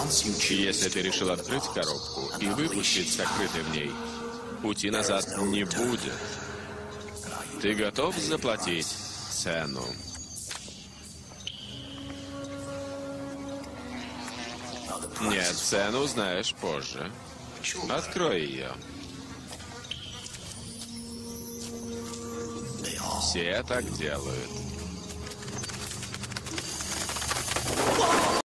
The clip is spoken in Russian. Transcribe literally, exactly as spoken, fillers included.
Если ты решил открыть коробку и выпустить сокрытый в ней, пути назад не будет. Ты готов заплатить цену? Нет, цену узнаешь позже. Открой ее. Все так делают.